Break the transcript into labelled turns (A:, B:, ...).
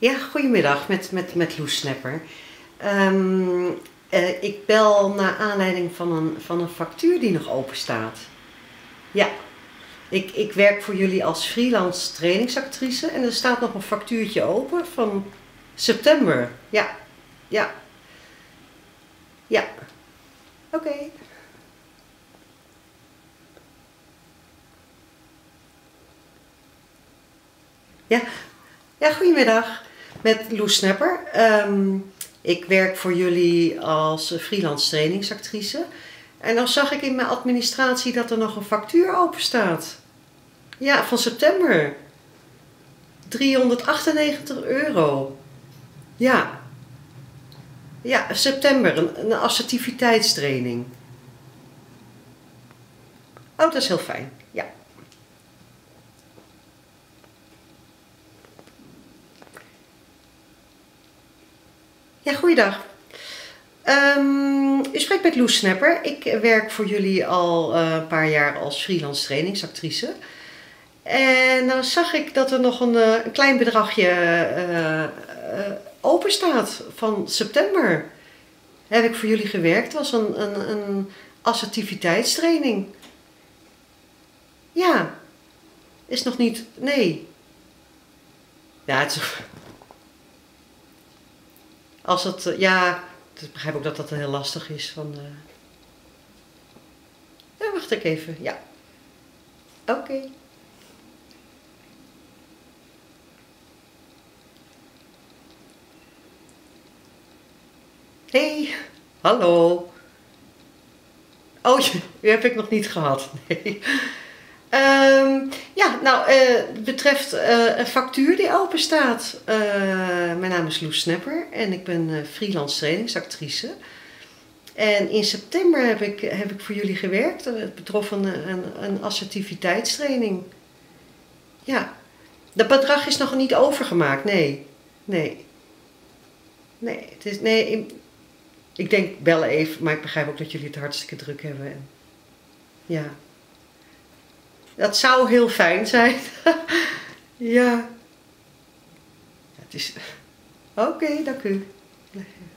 A: Ja, goedemiddag met Loes Snapper. Ik bel naar aanleiding van een factuur die nog open staat. Ja, ik werk voor jullie als freelance trainingsactrice en er staat nog een factuurtje open van september. Ja, ja, ja. Oké. Ja, ja, goedemiddag met Loes Snapper. Ik werk voor jullie als freelance trainingsactrice. En dan zag ik in mijn administratie dat er nog een factuur open staat. Ja, van september. €398. Ja, ja, september, een assertiviteitstraining. Oh, dat is heel fijn. Ja. Ja, goeiedag. U spreekt met Loes Snapper. Ik werk voor jullie al een paar jaar als freelance trainingsactrice. En dan zag ik dat er nog een klein bedragje open staat van september. Heb ik voor jullie gewerkt. Het was een assertiviteitstraining. Ja, is nog niet. Nee. Ja, het is, als het. Ja, ik begrijp ook dat dat heel lastig is. Ja, wacht ik even. Ja. Oké. Hey, hallo. Oh, die heb ik nog niet gehad. Nee. Ja, nou, het betreft een factuur die open staat. Mijn naam is Loes Snapper en ik ben freelance trainingsactrice. En in september heb ik voor jullie gewerkt. Het betrof een assertiviteitstraining. Ja, dat bedrag is nog niet overgemaakt. Nee, nee, nee. Het is, nee, ik denk bellen even, maar ik begrijp ook dat jullie het hartstikke druk hebben. En, ja. Dat zou heel fijn zijn. Ja. Het is. Oké, dank u.